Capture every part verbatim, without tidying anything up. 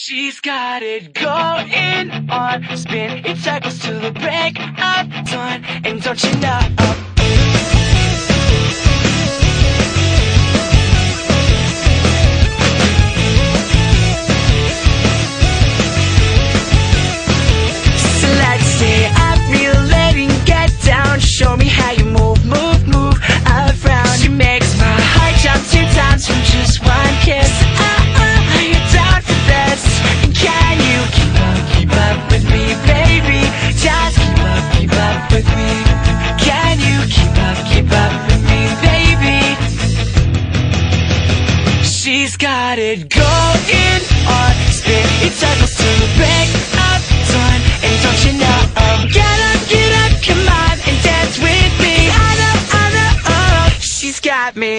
She's got it going on, spin in circles till the break of dawn. And don't you know, so let's stay up real late and get down. Show me how you move, move, move around. She makes my heart jump two times from just one kiss. uh, uh, Are you down for this? And can you keep up, keep up with me, baby? Just keep up, keep up with me. Can you keep up, keep up with me, baby? She's got it going on, spin in circles till the break of dawn. And don't you know, get up, get up, come on and dance with me. I know, I know, oh, she's got me.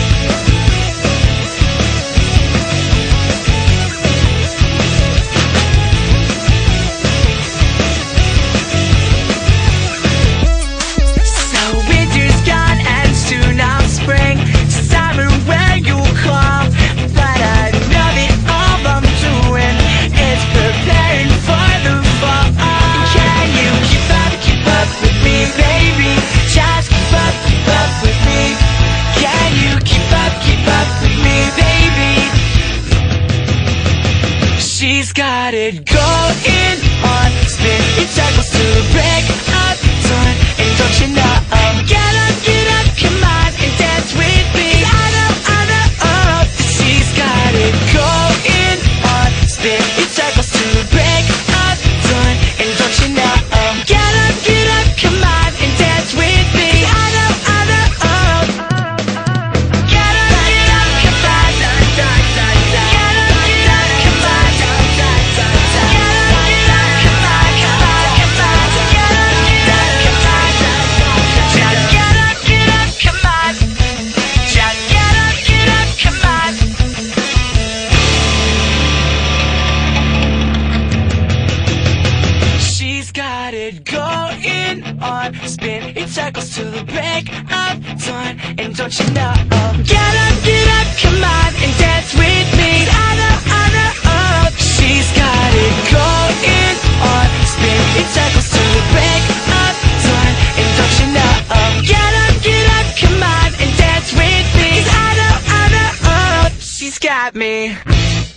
So winter's gone and soon now spring. Summer where you come, but I know that all I'm doing is preparing for the fall. Can you keep up, keep up with me, baby? Just keep up, keep up with me. Can you keep up, keep up with me, baby? She's got it going on, spin in circles till the break of dawn. And don't you know, get up, get up, come on and dance with me. I know, I know, oh, she's got it going on, spin in circles till the break of dawn. And don't you know, get up, get up, come on and dance with me. I know, I know, oh, get up, get up, come on. Get up, get up, come on. Get up, get up, come on, come on, come on. Get up, get up, come on. Just get up, get up, come on. Just get up, get up, come on. She's got it going on, spin in circles till the break of dawn. And don't you know, get up, get up, come on and dance with me. I know, I know, oh, she's got it going on, spin in circles till the break of dawn. And don't you know, get up, get up, come on and dance with me. I know, I know, oh, she's got me.